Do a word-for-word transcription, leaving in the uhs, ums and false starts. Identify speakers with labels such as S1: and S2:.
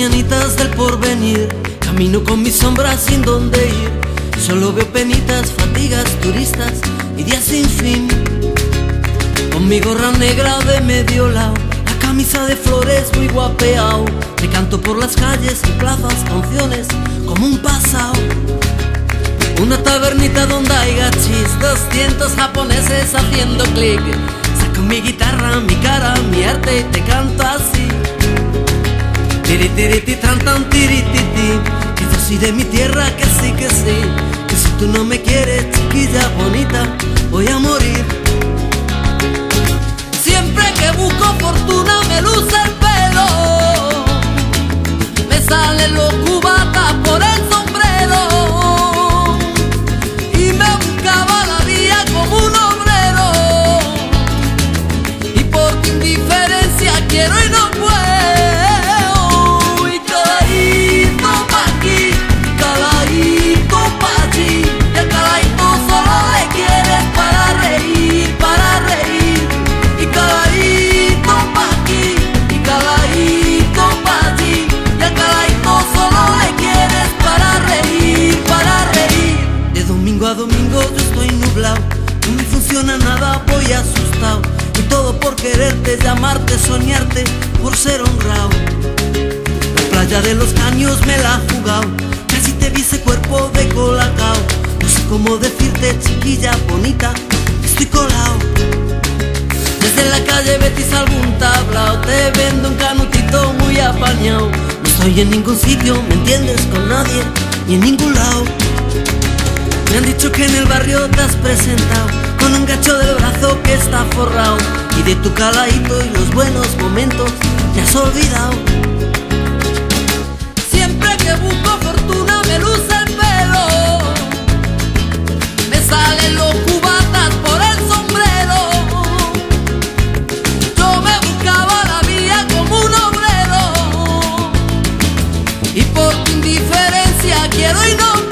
S1: mañanitas del porvenir, camino con mis sombras sin dónde ir. Solo veo penitas, fatigas, turistas y días sin fin. Con mi gorra negra de medio lado, la camisa de flores muy guapeao. Te canto por las calles y plazas canciones como un pasao. Una tabernita donde hay gachis, doscientos japoneses haciendo clic. Saco mi guitarra, mi cara, mi arte y te canto así. Tiri tiri ti tan tan tiri ti ti, que yo soy de mi tierra, que sí que sí. Que si tú no me quieres, chiquilla bonita, voy a morir. Siempre que busco fortuna me luce el pelo, me salen los cubatas por el sombrero, y me buscaba la vida como un obrero, y por tu indiferencia quiero y no puedo. A domingo yo estoy nublado, no me funciona nada, voy asustado. Y todo por quererte, llamarte, soñarte, por ser honrado. La playa de los caños me la he jugado, casi te vi ese cuerpo de colacao. No sé cómo decirte, chiquilla bonita, que estoy colado. Desde la calle Betis algún tablao, te vendo un canutito muy apañado. No estoy en ningún sitio, ¿me entiendes? Con nadie, ni en ningún lado. Me han dicho que en el barrio te has presentado con un gacho del brazo que está forrado, y de tu calaíto y los buenos momentos te has olvidado. Siempre que busco fortuna me luce el pelo, me salen los cubatas por el sombrero. Yo me buscaba la vida como un obrero, y por tu indiferencia quiero y no